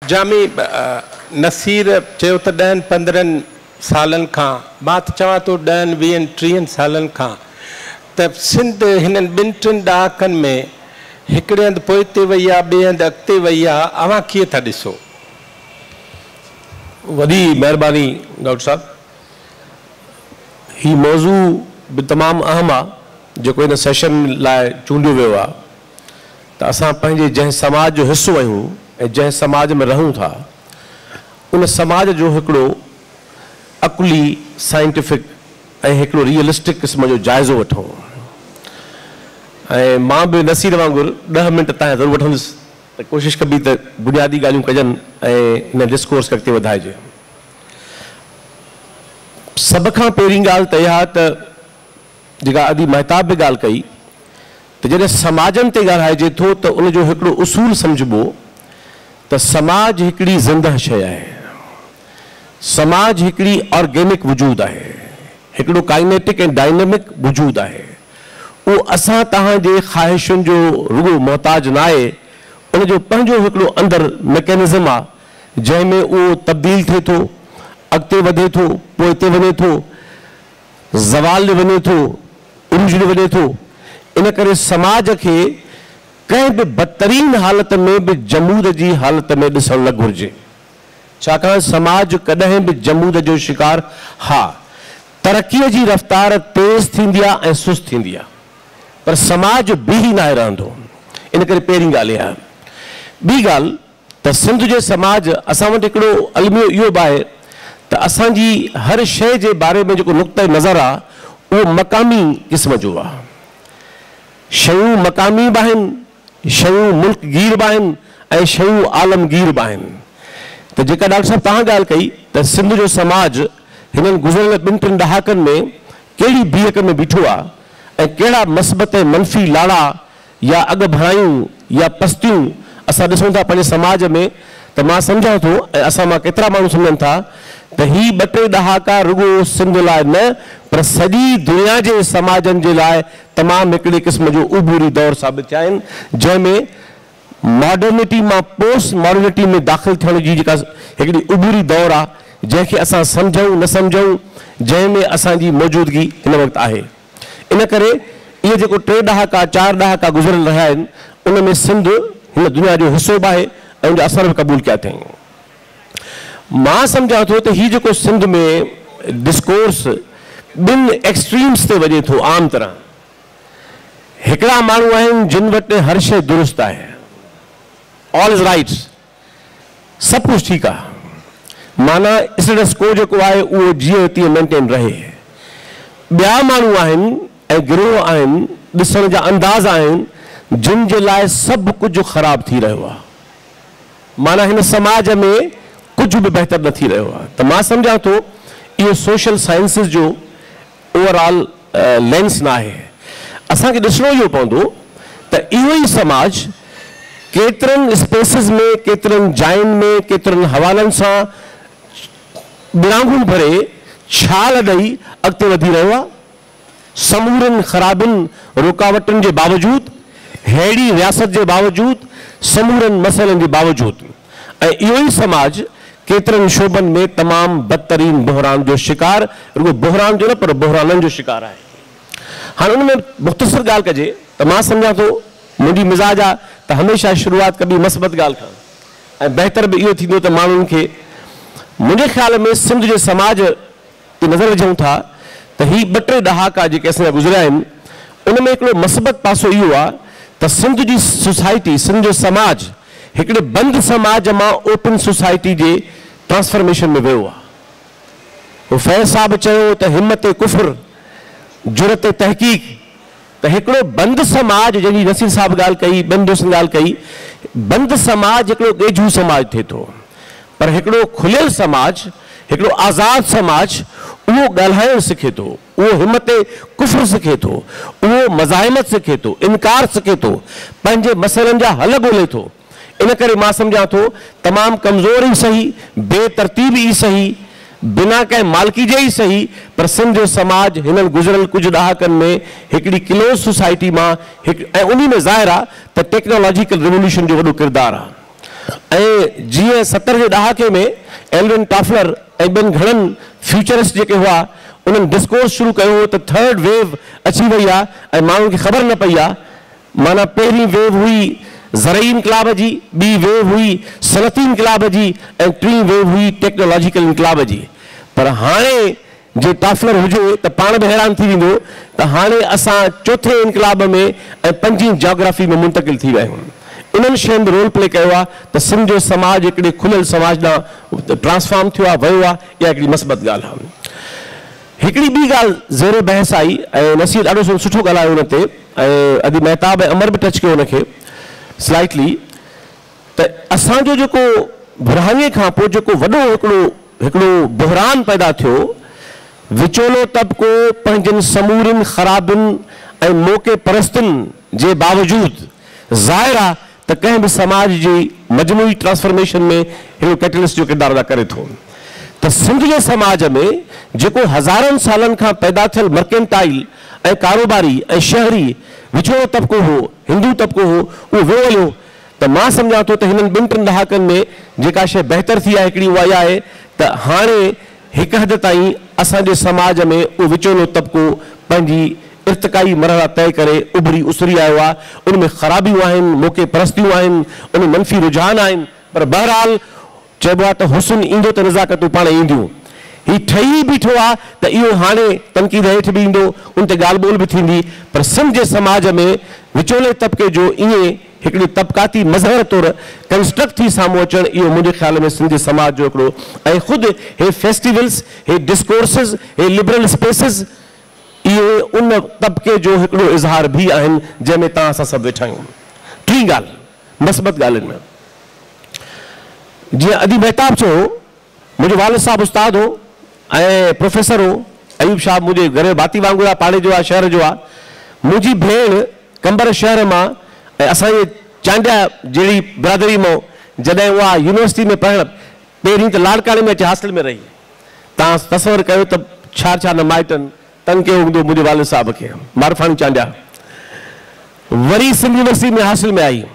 जामी नसीर चयो त 10-15 सालनि खां मां त चवां थो 10-20-30 सालनि खां त सिंध हिननि 2-3 ॾहाकनि में हिकिड़े हंधि पोइते वई आहे, ॿिए हंधि अॻिते वई आहे, अव्हां कीअं था ॾिसो? वॾी महिरबानी डॉक्टर साहब, ही मौज़ू बि तमामु अहम आहे जेको इन सेशन लाइ चूंडियो वियो आहे। त असां पंहिंजे जंहिं समाज जो हिसो आहियूं ऐं जंहिं समाज में रहूं था उन समाज जो हिकिड़ो अकुली साइंटिफिक ऐं हिकिड़ो रियलिस्टिक क़िस्म जो जाइज़ो वठूं। ऐं मां बि नसीर वांगुरु 10 मिंट तव्हां ज़रूरु वठंदुसि त कोशिशि कबी त बुनियादी ॻाल्हियूं कजनि ऐं हिन डिस्कोर्स खे अॻिते वधाइजे। सभ खां पहिरीं ॻाल्हि त इहा त जेका अदी महताब बि ॻाल्हि कई त जॾहिं समाजनि ते ॻाल्हाइजे थो त उनजो हिकिड़ो उसूल सम्झिबो त समाज हिकिड़ी ज़िंदह शइ आहे, समाज हिकिड़ी ऑर्गेनिक वजूद आहे, हिकिड़ो काइनेटिक ऐं डायनेमिक वजूद आहे। उहो असां तव्हांजे ख़्वाहिशुनि जो रुगो मोहताज न आहे, उनजो पंहिंजो हिकिड़ो अंदरि मैकेनिज़म आहे जंहिंमें उहो तब्दील थिए थो, अॻिते वधे थो, पोइते वञे थो, ज़वाल ॾे वञे थो, उर्ज ॾे वञे थो। इन करे समाज खे कंहिं बि बदतरीन हालत में बि जमूद जी हालत में ॾिसणु न घुरिजे, छाकाणि समाज कॾहिं बि जमूद जो शिकार, हा तरक़ीअ जी रफ़्तार तेज़ थींदी आहे ऐं सुस्त थींदी आहे, पर समाज बीही न रहंदो। इन करे पहिरीं ॻाल्हि इहा। ॿी ॻाल्हि त सिंध जे समाज असां वटि हिकिड़ो अलमियो इहो बि आहे त असांजी हर शइ जे बारे में जेको नुक़्ते नज़र आहे उहो मक़ामी क़िस्म जो आहे। शयूं मक़ामी बि आहिनि, शयूं मुल्कगीर बि आहिनि ऐं शयूं आलमगीर बि आहिनि। त जेका डॉक्टर साहब तव्हां ॻाल्हि कई त सिंध जो समाज हिननि गुज़िरियल 2-3 ॾहाकनि में कहिड़ी बीहक में बीठो आहे ऐं कहिड़ा मस्बत ऐं मनफ़ी लाड़ा या अॻु भरायूं या पस्तियूं असां ॾिसूं था पंहिंजे समाज में, त मां सम्झां थो ऐं असां मां केतिरा माण्हू सम्झनि था त ही 2-3 ॾहाका रुगो सिंध लाइ न पर सॼी दुनिया जे समाजनि जे लाइ तमामु हिकिड़े क़िस्म जो उबूरी दौरु साबित थिया आहिनि, जंहिंमें मॉडर्निटी मां पोस्ट मॉडर्निटी में दाख़िल थियण जी जेका हिकिड़ी उबूरी दौरु आहे जंहिंखे असां सम्झूं न सम्झूं, जंहिंमें असांजी मौजूदगी हिन वक़्तु आहे। इन करे इहे जेको 3 ॾहाका 4 ॾहाका गुज़िरियल रहिया आहिनि उन में सिंध हिन दुनिया जो हिसो बि आहे ऐं उनजा असर बि क़बूल कया अथई। मां सम्झां थो त हीउ जेको सिंध में डिस्कोर्स 2 एक्सट्रीम्स ते वञे थो आम तरह। हिकिड़ा माण्हू आहिनि जिन वटि हर शइ दुरुस्त आहे, ऑल इज़ राइट, सभु कुझु ठीकु आहे, माना स्टेटस को जेको आहे उहो जीअं तीअं मेंटेन रहे। ॿिया माण्हू आहिनि ऐं गिरोह आहिनि, ॾिसण जा अंदाज़ आहिनि जिन जे लाइ सभु कुझु ख़राब थी रहियो आहे, माना हिन समाज में कुझु बि बहितर न थी रहियो आहे। त मां सम्झां थो इहो सोशल साइंसिस जो ओवरऑल लेंस न आहे। असांखे ॾिसणो इहो पवंदो त इहो ई समाज केतिरनि स्पेसिस में, केतिरनि जायुनि में, केतिरनि हवालनि सां विरांगुनि भरे छाल ॾेई अॻिते वधी रहियो आहे, समूरनि ख़राबियुनि रुकावटुनि जे बावजूदि, हेड़ी रियासत जे बावजूदि, समूरनि मसइलनि जे बावजूदि। ऐं इहो ई समाज केतिरनि शोबनि में तमामु बदतरीन बहरान जो शिकार, रुगो बहरान जो न पर बहराननि जो शिकार आहे। हाणे उन में मुख़्तसर ॻाल्हि कजे त मां सम्झां थो मुंहिंजी मिज़ाज आहे त हमेशह शुरूआत कबी मस्बत ॻाल्हि खां, ऐं बहितर बि इहो थींदो त माण्हुनि खे मुंहिंजे ख़्याल में सिंध जे समाज ते नज़र विझूं था त ही 2-3 ॾहाका जेके असांजा गुज़रिया आहिनि उन में हिकिड़ो मस्बत पासो इहो आहे त सिंध जी सोसाइटी, सिंध जो समाज हिकिड़े बंदि समाज मां ओपन सोसाइटी जे ट्रांसफॉर्मेशन में वियो आहे। उहो फैज़ साहब चयो त हिम्मत कुफ़र, जुरत तहक़ीक़, त हिकिड़ो बंदि समाज जंहिंजी नसीर साहब ॻाल्हि कई, ॿियनि दोस्तनि ॻाल्हि कई, बंदि समाज हिकिड़ो ॻेझू समाज थिए थो, पर हिकिड़ो खुलियल समाज, हिकिड़ो आज़ाद समाज उहो ॻाल्हाइणु सिखे थो, उहो हिम्मत कुफ़र सिखे थो, उहो मज़ाहिमत सिखे थो, इनकार सिखे थो, पंहिंजे मसइलनि जा हल ॻोल्हे थो। इन करे मां सम्झां थो तमामु कमज़ोर ई सही, बेतरतीब ई सही, बिना कंहिं मालिकी जे ई सही, पर सिंध जो समाज हिननि गुज़िरियल कुझु ॾहाकनि में हिकिड़ी क्लोज़ सोसाइटी मां ऐं उन में ज़ाहिर आहे त टेक्नोलॉजिकल रिवोल्यूशन जो वॾो किरदारु आहे। ऐं जीअं 70 जे ॾहाके में एल्विन टॉफलर ऐं ॿियनि घणनि फ्यूचरिस्ट जेके हुआ उन्हनि डिस्कोर्स शुरू कयो त थर्ड वेव अची वई आहे ऐं माण्हुनि खे ख़बर न पई आहे। माना पहिरीं वेव हुई ज़रई इनकलाब जी, ॿी वेव हुई सनती इनकलाब जी ऐं टीं वेव हुई टेक्नोलॉजिकल इनकलाब जी। पर हाणे जे टॉफलर हुजे त पाण बि हैरान थी वेंदो त हाणे असां चौथे इनकलाब में ऐं 5वीं जोग्राफी में मुंतकिल थी विया आहियूं। इन्हनि शयुनि में रोल प्ले कयो आहे त सिंध जो समाज हिकिड़े खुलियल समाज ॾांहुं ट्रांसफॉर्म थियो आहे, वियो आहे। इहा हिकिड़ी मस्बत ॻाल्हि आहे। हिकिड़ी ॿी ॻाल्हि ज़ेर बहस आई ऐं नसीर ॾाढो सुठो ॻाल्हायो हुन ते ऐं अदी महताब ऐं अमर बि टच कयो हुनखे स्लाइटली त असांजो जेको बुरहानीअ खां पोइ जेको वॾो हिकिड़ो बहरान पैदा थियो, विचोलो तबिको पंहिंजनि समूरनि ख़राबियुनि ऐं मौक़े परस्तुनि जे बावजूदि ज़ाहिर आहे त कंहिं बि समाज जी मजमूई ट्रांसफॉर्मेशन में हिकिड़ो कैटलिस्ट जो किरदारु अदा करे थो। त सिंध जे समाज में जेको हज़ारनि सालनि खां पैदा थियल मर्केंटाइल ऐं कारोबारी ऐं शहरी विचोलो तबिको हो, हिंदू तबिको हो, उहो वियो हलियो। त मां सम्झां थो त हिननि 2-3 ॾहाकनि में जेका शइ बहितर थी आहे हिकिड़ी उहा इहा आहे त हाणे हिकु हद ताईं असांजे समाज में उहो विचोलो तबिको पंहिंजी इर्तिकाई मरहला तय करे उभरी उसरी आयो आहे। उनमें ख़राबियूं आहिनि, मौक़े परस्तियूं आहिनि, उन मनफ़ी रुझान आहिनि, पर बहरहाल चइबो आहे त हुस्न ईंदो त नज़ाकतूं पाण ईंदियूं। हीउ ठही बीठो आहे त इहो हाणे तनक़ीद हेठि बि ईंदो, उन ते ॻाल्हि ॿोल बि थींदी। पर सिंध जे समाज में विचोले तबिके जो ईअं हिकिड़ी तबक़ाती मज़हर तौरु कंस्ट्रक्ट थी साम्हूं अचणु, इहो मुंहिंजे ख़्याल में सिंध जे समाज जो हिकिड़ो ऐं ख़ुदि हे फेस्टिवल्स, हे डिस्कोर्सिस, हे लिबरल स्पेसिस, इहे उन तबिके जो हिकिड़ो इज़हार बि आहिनि जंहिंमें तव्हां असां सभु वेठा आहियूं। टी ॻाल्हि मस्बत ॻाल्हियुनि में, जीअं अदी महताब चयो, मुंहिंजो वालिद साहिबु उस्ताद हो ऐं प्रोफेसर हो। अयूब शाह मुंहिंजे घर जो भाती वांगुरु आहे, पाड़े जो आहे, शहर जो आहे। मुंहिंजी भेण कंबर शहर मां ऐं असांजे चांडिया जहिड़ी बिरादरी मां जॾहिं उहा यूनिवर्सिटी में पढ़णु, पहिरीं त लाड़काणे में अचे हास्टल में रही। तव्हां तसवर कयो त छा छा न माइटनि तंग कयो हूंदो मुंहिंजे वालिद साहिब खे, मारफानी चांडिया। वरी सिंध यूनिवर्सिटी में हासिल में आई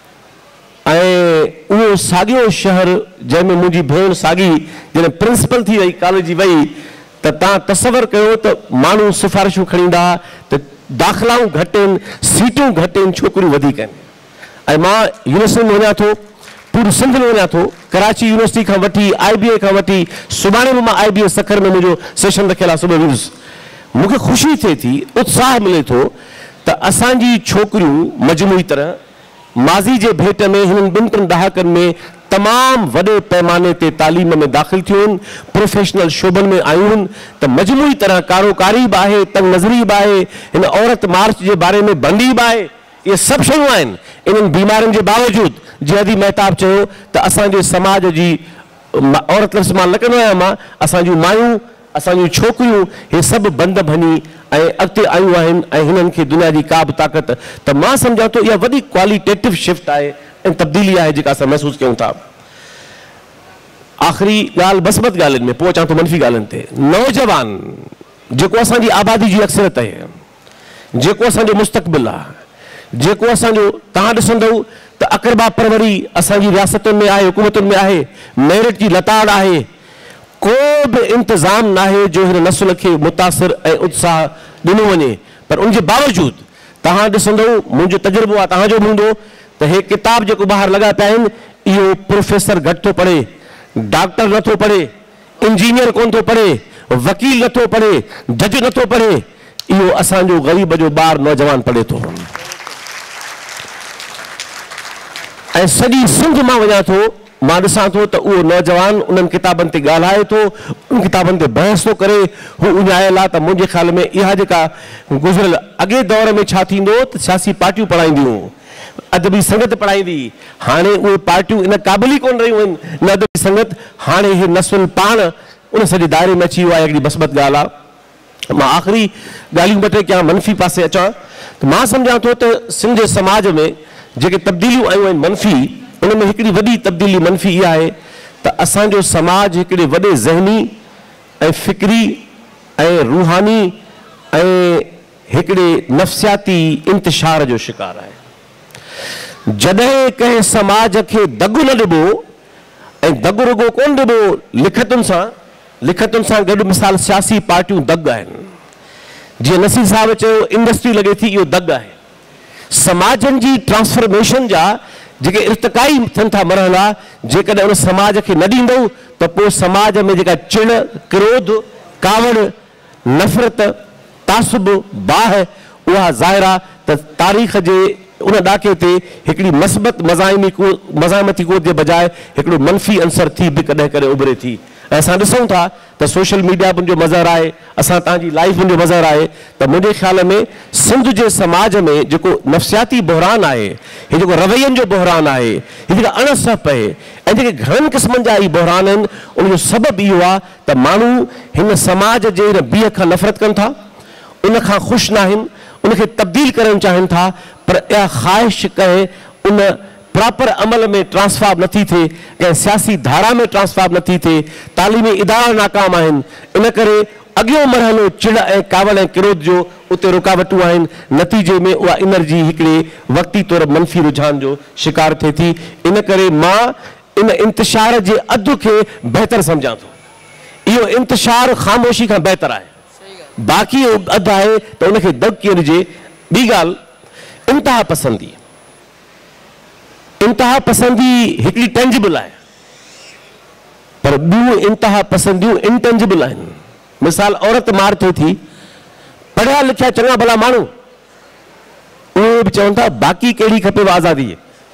ऐं उहो साॻियो शहर जंहिंमें मुंहिंजी भेण साॻी जॾहिं प्रिंसिपल थी वई, कॉलेज जी वई, त तव्हां तसवर कयो त माण्हू सिफ़ारिशूं खणी ईंदा त दाख़िलाऊं घटि आहिनि, सीटूं घटि आहिनि, छोकिरियूं वधीक आहिनि। ऐं मां यूनिवर्सिटी में वञा थो, पूरे सिंध में वञा थो, कराची यूनिवर्सिटी खां वठी IBA खां वठी, सुभाणे बि मां IBA सखर में मुंहिंजो सेशन रखियल आहे, सुबुह वियुसि। मूंखे ख़ुशी थिए थी, उत्साह मिले थो त असांजी छोकिरियूं मजमूई तरह माज़ी जे भेट में हिननि 2-3 ॾहाकनि में तमामु वॾे पैमाने ते तालीम में दाख़िल थियूं आहिनि, प्रोफेशनल शोबनि में आयूं आहिनि। त मजमूई तरह कारोकारी बि आहे, तंग नज़री बि आहे, हिन औरत मार्च जे बारे में बंदी बि आहे। इहे सभु शयूं आहिनि। इन्हनि बीमारियुनि जे बावजूदि जीअं अदी महताब चयो त असांजे समाज जी औरत लफ़्ज़ मां न कंदो आहियां, मां असांजूं मायूं, असांजूं छोकिरियूं, हे सभु बंद भञी ऐं अॻिते आयूं आहिनि ऐं हिननि खे दुनिया जी का बि ताक़त, त मां सम्झां थो इहा वॾी क्वालिटेटिव शिफ्ट आहे ऐं तब्दीली आहे जेका असां महसूसु कयूं था। आख़िरी ॻाल्हि मस्बत ॻाल्हियुनि में, पोइ अचां थो मनफ़ी ॻाल्हियुनि ते। नौजवान जेको असांजी आबादी जी अक्सरियत आहे, जेको असांजो मुस्तक़बिल आहे, जेको असांजो, तव्हां ॾिसंदव त अक़रबा परवरी असांजी रियासतुनि में आहे, हुकूमतुनि में आहे, मेरिट जी लताड़ आहे, को बि इंतज़ाम न आहे जो हिन नस्ल खे मुतासिर ऐं उत्साह ॾिनो वञे। पर उनजे बावजूदि तव्हां ॾिसंदव, मुंहिंजो तजुर्बो आहे, तव्हांजो बि हूंदो, त हे किताब जेको ॿाहिरि लॻा पिया आहिनि, इहो प्रोफेसर घटि थो पढ़े, डॉक्टर नथो पढ़े, इंजीनियर कोन थो पढ़े, वकील नथो पढ़े, जज नथो पढ़े, इहो असांजो ग़रीब जो ॿारु नौजवान पढ़े थो। ऐं सॼी सिंध मां वञा थो, मां ॾिसां थो त उहो नौजवान उन्हनि किताबनि ते ॻाल्हाए थो, उन किताबनि ते बहस थो करे, हू उञायल आहे। त मुंहिंजे ख़्याल में इहा जेका गुज़िरियल अॻे दौर में छा थींदो त सियासी पार्टियूं पढ़ाईंदियूं, अदबी संगत पढ़ाईंदी, हाणे उहे पार्टियूं इन क़ाबिल ई कोन रहियूं आहिनि, न अदबी संगत। हाणे हे नस्ल पाण उन सॼे दायरे में अची वियो आहे, हिकिड़ी मस्बत ॻाल्हि आहे। मां आख़िरी ॻाल्हियूं ॿ टे कयां, मनफ़ी पासे अचां त मां सम्झां थो त सिंध जे समाज में जेके तब्दीलियूं आयूं आहिनि मनफ़ी, उन में हिकिड़ी वॾी तब्दीली मनफ़ी इहा आहे त असांजो समाज हिकिड़े वॾे ज़हनी ऐं फ़िक्री ऐं रूहानी ऐं हिकिड़े नफ़्सियाती इंतिशार जो शिकार आहे। जॾहिं कंहिं समाज खे दगु न ॾिबो ऐं दगु रुगो कोन ॾिबो लिखतुनि सां गॾु मिसाल सियासी पार्टियूं दग आहिनि। जीअं नसीर साहिब चयो इंडस्ट्री लॻे थी, इहो दग आहे। समाजनि जी ट्रांसफॉर्मेशन जा जेके इर्तिकाई थियनि था मरहला, जेकॾहिं उन समाज खे न ॾींदो त पोइ समाज में जेका चिड़, क्रोध, कावड़, नफ़रत, तासुब, बाह, उहा ज़ाहिर आहे त तारीख़ जे उन ॾाके ते हिकिड़ी मस्बत मज़ामती क़ुवत जे बजाए हिकिड़ो मनफ़ी अंसर थी बि कॾहिं कॾहिं उभरे थी। ऐं असां ॾिसूं था त सोशल मीडिया मुंहिंजो मज़र आहे, असां तव्हांजी लाइफ मुंहिंजो मज़र आहे, त मुंहिंजे ख़्याल में सिंध जे समाज में जेको नफ़्सियाती बहरान आहे, हीउ जेको रवैयनि जो बहरान आहे, हीउ जेका अणसफ़ आहे ऐं जेके घणनि क़िस्मनि जा इहे बहरान आहिनि, उनजो सबबु इहो आहे त माण्हू हिन समाज जे हिन बीह खां नफ़रत कनि था, उन खां ख़ुशि न आहिनि, उनखे तब्दील करणु चाहिनि था, पर इहा ख़्वाहिश कंहिं उन प्रॉपर अमल में ट्रांसफॉर्म नथी थिए, कंहिं सियासी धारा में ट्रांसफॉर्म नथी थिए, तालीमी इदारा नाकाम आहिनि। इन करे अॻियों मरहलो चिड़ ऐं कावड़ ऐं क्रोध जो उते रुकावटूं आहिनि। नतीजे में उहा एनर्जी हिकिड़े वक़्ती तौर मनफ़ी रुझान जो शिकार थिए थी। इन करे मां इन इंतिशार जे अधु खे बहितर सम्झां थो। इहो इंतिशार ख़ामोशी खां बहितर आहे, बाक़ी अधु आहे त उनखे दग कीअं ॾिजे। ॿी ॻाल्हि, इंतिहा पसंदी। इंतिहा पसंदी हिकिड़ी टेंजिबल आहे, पर ॿियूं इंतिहा पसंदियूं इंटेंजिबल आहिनि। मिसाल, औरत मार थिए थी, पढ़िया लिखिया चङा भला माण्हू उहे बि चवनि था बाक़ी कहिड़ी खपेव आज़ादी।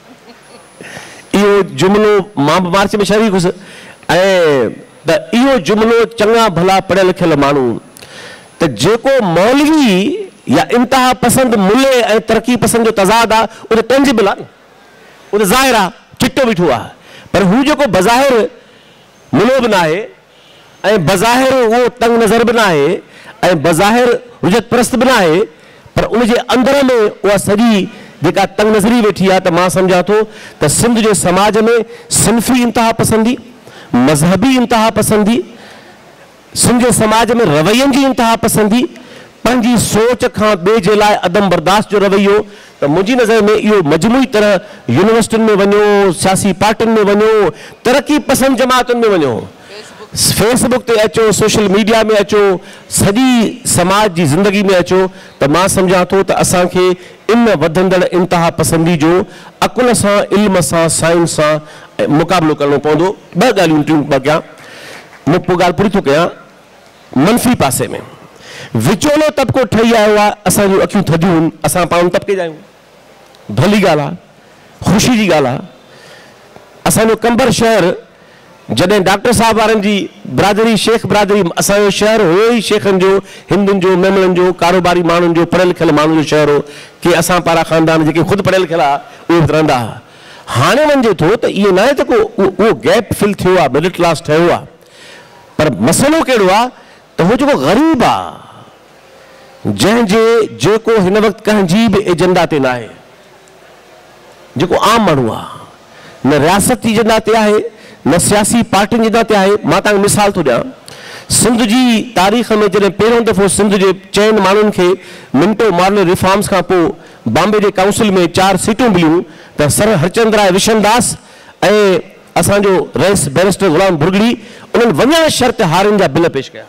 इहो जुमिलो मां बि मार्च में शरीक हुउसि, ऐं त इहो जुमिलो चङा भला पढ़ियल लिखियल माण्हू, त जेको मौलवी या इंतिहा पसंद मुले ऐं तरक़ी पसंद जो तज़ाद आहे, उहो त टेंजिबल आहे, उहो त ज़ाहिर आहे, चिटो बीठो आहे। पर हू जेको बज़ाहिर मुलो बि न आहे ऐं बज़ाहिर उहो तंग नज़र बि न आहे ऐं बज़ाहिर हुजत परस्त बि न आहे, पर उनजे अंदर में उहा सॼी जेका तंग नज़री वेठी आहे। त मां सम्झां थो त सिंध जे समाज में सिन्फ़ी इंतिहा पसंदी, मज़हबी इंतिहा पसंदी, सिंध जे समाज में रवैयनि जी इंतिहा पसंदी, पंहिंजी सोच खां ॿिए जे लाइ अदम बर्दाश्त जो रवैयो। त मुंहिंजी नज़र में इहो मजमूई तरह यूनिवर्सिटियुनि में वञो, सियासी पार्टियुनि में वञो, तरक़ी पसंद जमातुनि में वञो, फेसबुक ते अचो, सोशल मीडिया में अचो, सॼी समाज जी ज़िंदगी में अचो, त मां सम्झां थो त असांखे इन वधंदड़ इंतिहा पसंदी जो अकुल सां, इल्म सां, साइंस सां मुक़ाबिलो करणो पवंदो। ॿ ॻाल्हियूं टियूं ॿ कयां, मूं पोइ ॻाल्हि पूरी थो कयां। मनफ़ी पासे में विचोलो तबिको ठही आयो आहे, असांजूं अखियूं थधियूं आहिनि, असां पाण तबिके जा आहियूं, भली ॻाल्हि आहे, ख़ुशी जी ॻाल्हि आहे। असांजो कंबर शहर जॾहिं डॉक्टर साहब वारनि जी बिरादरी, शेख बिरादरी, असांजो शहर हुयो ई शेखनि जो, हिंदुनि जो, मेमणनि जो, कारोबारी माण्हुनि जो, पढ़ियल लिखियल माण्हुनि जो शहर हो, कि असां पारां ख़ानदान जेके ख़ुदि पढ़ियल लिखियल आहे उहे बि रहंदा हुआ। हाणे वञे थो त इहो न आहे त को उहो गैप फिल थियो आहे, मिडिल क्लास ठहियो आहे, पर मसइलो कहिड़ो आहे त उहो जेको ग़रीब आहे, जंहिंजे जेको हिन वक़्तु कंहिंजी बि एजेंडा ते न आहे, जेको आम माण्हू आहे, न रियासत जी एजेंडा ते आहे, न सियासी पार्टियुनि जी एजेंडा ते आहे। मां तव्हांखे मिसाल थो ॾियां, सिंध जी तारीख़ में जॾहिं पहिरियों दफ़ो सिंध जे चइनि माण्हुनि खे मिंटो मॉडल रिफॉर्म्स खां पोइ बॉम्बे जे काउंसिल में 4 सीटूं मिलियूं, त सर हरचंद राय विशनदास ऐं असांजो रईस बैरिस्टर ग़ुलाम बुर्गड़ी उन्हनि वञण शर्त हारियुनि जा बिल पेश कया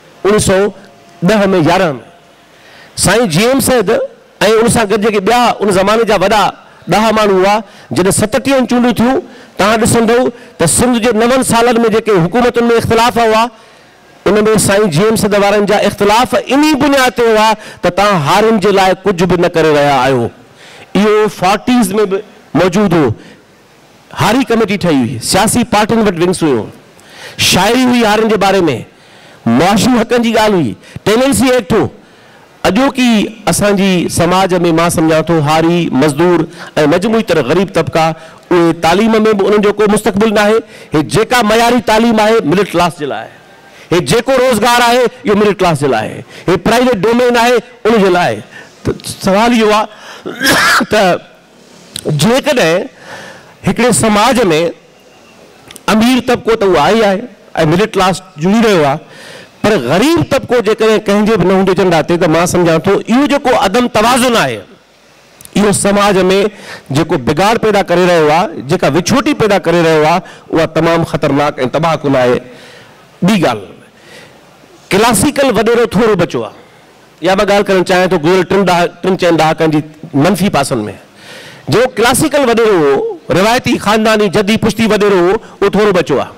1910 में 11 में। साईं GM सैद ऐं उन सां गॾु जेके ॿिया उन ज़माने जा वॾा 10 माण्हू हुआ, जॾहिं 37 चूंडियूं थियूं, तव्हां ॾिसंदव त सिंध जे 9 सालनि में जेके हुकूमतुनि में इख़्तिलाफ़ हुआ, उन में साईं GM सैद वारनि जा इख़्तिलाफ़ इन बुनियाद ते हुआ त तव्हां हारियुनि जे लाइ कुझु बि न करे रहिया आहियो। इहो 40s में बि मौजूदु हो। हारी कमेटी ठही हुई, सियासी पार्टियुनि वटि विंग्स हुयूं, शाइरी हुई हारियुनि जे बारे में, मुआशी हक़नि जी ॻाल्हि हुई, टेनेंसी एक्ट हो। अॼोकी असांजी समाज में मां सम्झां थो हारी, मज़दूर ऐं मजमूई तरह ग़रीब तबिका, उहे तालीम में बि उन्हनि जो को मुस्तक़बिल न आहे। हे जेका मयारी तालीम आहे मिडिल क्लास जे लाइ, हे जेको रोज़गार आहे इहो मिडिल क्लास जे लाइ, हे प्राइवेट डोमेन आहे उन जे लाइ। त सवाल इहो आहे त जेकॾहिं हिकिड़े समाज में अमीर तबिको त उहो आहे ऐं मिडिल क्लास जुड़ी रहियो आहे, पर ग़रीब तबिको जेकॾहिं कंहिंजे बि न हूंदे एजेंडा ते, त मां सम्झां थो इहो जेको अदम तवाज़ुन आहे, इहो समाज में जेको बिगाड़ पैदा करे रहियो आहे, जेका विछोटी पैदा करे रहियो आहे, उहा तमामु ख़तरनाक ऐं तबाहकुन आहे। ॿी ॻाल्हि, क्लासिकल वॾेरो थोरो बचियो आहे, या मां ॻाल्हि करणु चाहियां थो गुज़िरियल 3-4 ॾहाकनि जी मनफ़ी पासनि में। जो क्लासिकल वॾेरो हो, रिवायती ख़ानदानी जदी पुश्ती वॾेरो हो, उहो थोरो बचियो आहे।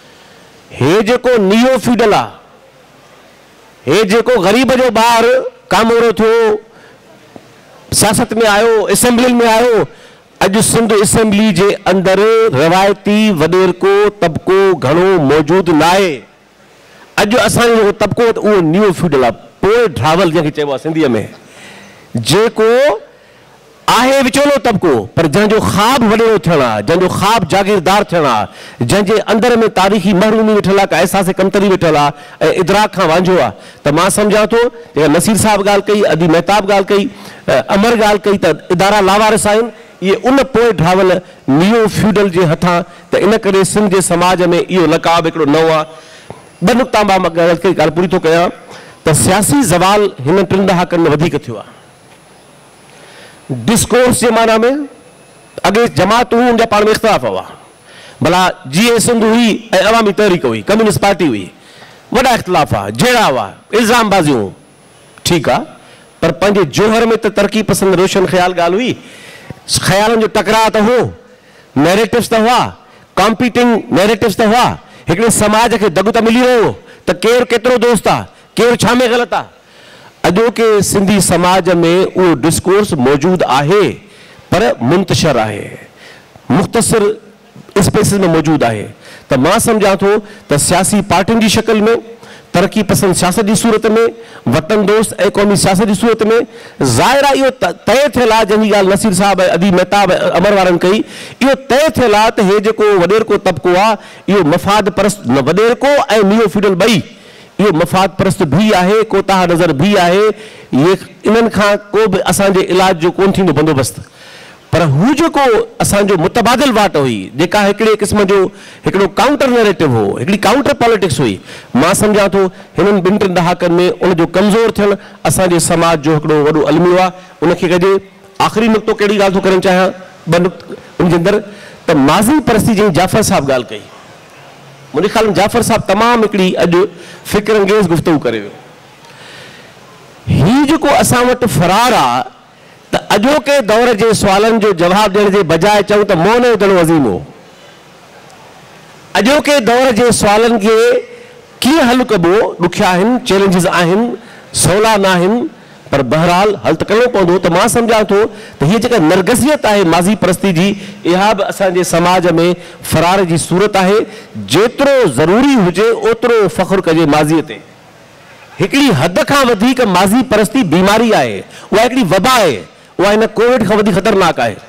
हे जेको नियो फ्यूडल आहे, हे जेको ग़रीब जो ॿार कामोरो थियो, सियासत में आयो, असेंबली में आयो, अॼु सिंध असेंबली जे अंदरि रिवायती वॾेरको तबिको घणो मौजूदु न आहे। अॼु असांजो तबिको उहो नियो फ्यूडल आहे, पोइ ड्रावल जंहिंखे चइबो आहे सिंधीअ में, जेको आहे विचोलो तबिको, पर जंहिंजो ख़्वाब वॾेरो थियणु आहे, जंहिंजो ख़्वाब जागीरदार थियणु आहे, जंहिंजे अंदर में तारीख़ी महरूमी वेठल आहे, का अहसास कमतरी वेठल आहे ऐं इदराक खां वांझो आहे। त मां सम्झां थो जेका नसीर साहब ॻाल्हि कई, अदी मेहताब ॻाल्हि कई, अमर ॻाल्हि कई, त इदारा लावारिस आहिनि, इहे उन पोइ ड्रावल नियो फ्यूडल जे हथां। त इन करे सिंध जे समाज में इहो लकाब हिकिड़ो नओं आहे। ॿ नुक़्ता मां ॻाल्हि पूरी थो कयां त सियासी ज़वाल हिन 3 ॾहाकनि में वधीक थियो आहे। डिस्कोर्स जे माना में अॻे जमातूं उनजा पाण में इख़्तिलाफ़ हुआ, भला जीए सिंध हुई ऐं अवामी तहरीक हुई, कम्युनिस्ट पार्टी हुई, वॾा इख़्तिलाफ़ हुआ, जहिड़ा हुआ, इल्ज़ामबाज़ियूं, ठीकु आहे, पर पंहिंजे जोहर में त तरक़ी पसंद रोशन ख़्याल ॻाल्हि हुई। ख़्यालनि जो टकराव त हो, नैरेटिव्स त हुआ, कॉम्पीटिंग नैरेटिव्स त हुआ, हिकिड़े समाज खे दग त मिली रहियो त केरु केतिरो दोस्त आहे, केरु छा में ग़लति आहे। अॼोके सिंधी समाज में उहो डिस्कोर्स मौजूदु आहे, पर मुंतशर आहे, मुख़्तसिर स्पेसिस में मौजूदु आहे। त मां सम्झां थो त सियासी पार्टियुनि जी शक्ल में, तरक़ी पसंद सियासत जी सूरत में, वतन दोस्त ऐं क़ौमी सियासत जी सूरत में, ज़ाहिर आहे इहो तय थियल आहे, जंहिंजी ॻाल्हि नसीर साहब ऐं अदी मेहताब अमर वारनि कई, इहो तय थियल आहे त हे जेको वॾेरको तबिको आहे, इहो मफ़ाद परस्त, वॾेरको ऐं नियो फ्यूडल ॿई, इहो मफ़ाद परस्त भी आहे, कोताह नज़र भी आहे। ये इन्हनि खां को बि असांजे इलाज जो कोन थींदो बंदोबस्तु, पर हू जेको असांजो मुतबादिल वाट हुई, जेका हिकिड़े क़िस्म जो हिकिड़ो काउंटर नैरेटिव हो, हिकिड़ी काउंटर पॉलिटिक्स हुई, मां सम्झां थो हिननि 2-3 ॾहाकनि में उनजो कमज़ोर थियणु असांजे समाज जो हिकिड़ो वॾो अलमियो आहे। उनखे कजे आख़िरी नुक़्तो कहिड़ी ॻाल्हि थो करणु चाहियां, 2 नुक़्ता उनजे अंदरि, त माज़ी परस्ती जंहिं जाफ़र साहब ॻाल्हि कई, मुंहिंजे ख़्याल में जाफ़र साहब तमामु हिकिड़ी अॼु फ़िक्र अंगेज़ गुफ़्तगू करे वियो। हीउ जेको असां वटि फ़रार आहे, त अॼोके दौर जे सुवालनि जो जवाबु ॾियण जे बजाए चऊं त मौन जो दड़ो अज़ीम हो। अॼोके दौर जे सुवालनि खे कीअं हल कबो, ॾुखिया आहिनि, चैलेंजिस आहिनि, सवला न आहिनि, पर बहरहाल हल त करिणो पवंदो। त मां सम्झां थो त हीअ जेका नरगसियत आहे माज़ी परस्ती जी, इहा बि असांजे समाज में फ़रार जी सूरत आहे। जेतिरो ज़रूरी हुजे ओतिरो फ़ख्रु कजे माज़ीअ ते। हिकिड़ी हद खां वधीक माज़ी परस्ती बीमारी आहे, उहा हिकिड़ी वबा आहे, उहा हिन कोविड खां वधीक ख़तरनाक आहे।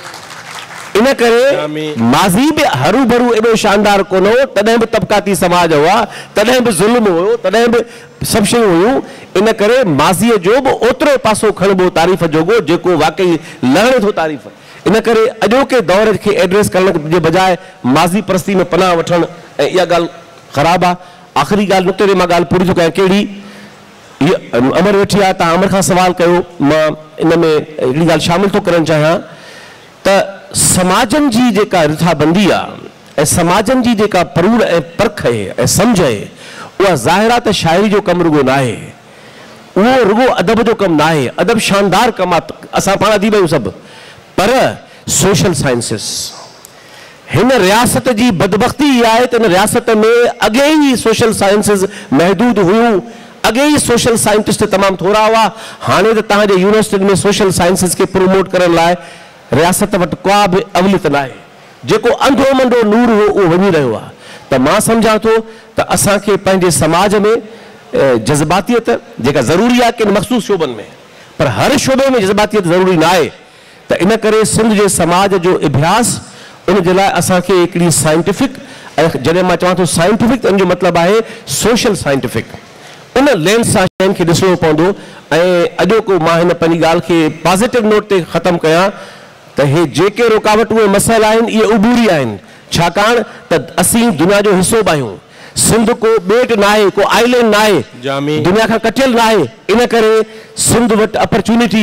इन करे माज़ी बि हरू भरू एॾो शानदार कोन हो, तॾहिं बि तबक़ाती समाज हुआ, तॾहिं बि ज़ुल्म हुयो, तॾहिं बि सभु शयूं हुयूं। इन करे माज़ीअ जो बि ओतिरो पासो खणिबो तारीफ़ जोॻो जेको वाक़ई लहणे थो तारीफ़। इन करे अॼोके दौर खे एड्रेस करण जे बजाए माज़ी परस्ती में पनाह वठणु, ऐं इहा ॻाल्हि ख़राबु आहे। आख़िरी ॻाल्हि नुक़्ते ते मां ॻाल्हि पूरी थो कयां, कहिड़ी, हीअ अमर वेठी आहे, तव्हां अमर खां सवाल कयो, मां इन में हिकिड़ी ॻाल्हि शामिल थो करणु चाहियां त समाजनि जी जेका रिथाबंदी आहे ऐं समाजनि जी जेका परूड़ ऐं परख आहे ऐं सम्झ आहे, उहा ज़ाहिर आहे त शाइरी जो कमु रुॻो न आहे, उहो रुॻो अदब जो कमु न आहे। अदब शानदार कमु आहे, असां पाण अदीब आहियूं सभु, पर सोशल साइंसिस हिन रियासत जी बदबख्ती इहा आहे त हिन रियासत में अॻे ई सोशल साइंसिस महदूद हुयूं, अॻे ई सोशल साइंटिस्ट तमामु थोरा हुआ। हाणे त तव्हांजे यूनिवर्सिटियुनि में सोशल साइंसिस खे प्रमोट करण लाइ रियासत वटि का बि अवलियत न आहे। जेको अंधो मंडो नूर हो उहो वञी रहियो आहे। त मां सम्झां थो त असांखे पंहिंजे समाज में जज़्बातियत जेका ज़रूरी आहे किन मख़सूस शोबनि में, पर हर शोबे में जज़्बातियत ज़रूरी न आहे। त इन करे सिंध जे समाज जो अभ्यास उन जे लाइ असांखे हिकिड़ी साइंटिफिक, ऐं जॾहिं मां चवां थो साइंटिफिक त इन जो मतिलबु आहे सोशल साइंटिफिक, उन लेंस सां शयुनि खे ॾिसणो पवंदो। ऐं अॼोको मां हिन पंहिंजी ॻाल्हि खे पॉज़िटिव नोट ते ख़तमु कयां त हे जेके रुकावटूं ऐं मसइला आहिनि इहे उबूरी आहिनि, छाकाणि त असीं दुनिया जो हिसो बि आहियूं। सिंध को ॿेट न आहे, को आइलैंड न आहे, दुनिया खां कटियल न आहे। इन करे सिंध वटि अपॉर्चुनिटी आहे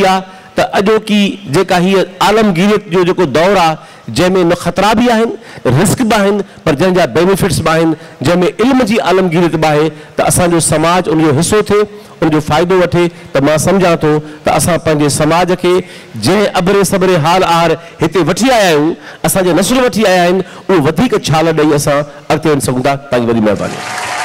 त अॼोकी जेका हीअ आलमगीरियत जो जेको दौर आहे, जंहिंमें न ख़तरा बि आहिनि, रिस्क बि आहिनि, पर जंहिंजा बेनिफिट्स बि आहिनि, जंहिंमें इल्म जी आलमगीरियत बि आहे, त असांजो समाज उनजो हिसो थिए, उनजो फ़ाइदो वठे। त मां सम्झां थो त असां पंहिंजे समाज खे जंहिं अबरे सबरे हाल आहार हिते वठी आया आहियूं, असांजे नस्ल वठी आया आहिनि, उहो वधीक छाल ॾेई असां अॻिते वञी सघूं था। तव्हांजी वॾी महिरबानी।